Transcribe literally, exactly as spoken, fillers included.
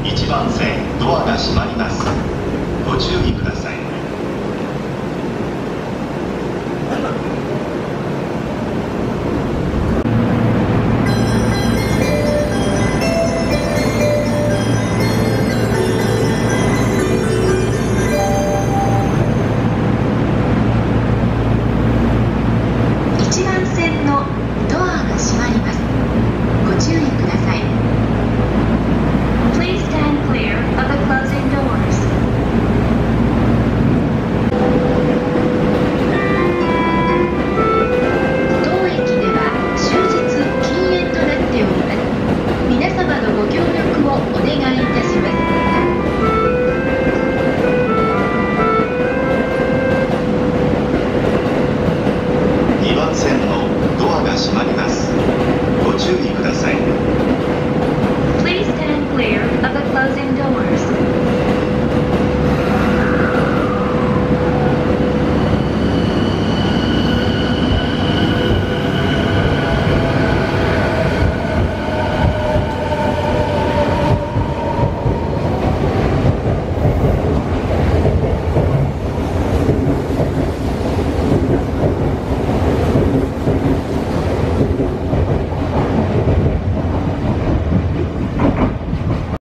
いちばん線ドアが閉まります。ご注意ください。 いちばん線のドアが閉まります。ご注意ください。Please stand clear of the closing doors. 当駅では終日禁煙となっております。皆様のご協力をお願いいたします。 にばん線のドアが閉まります。ご注意ください。 Please stand clear of the closing doors.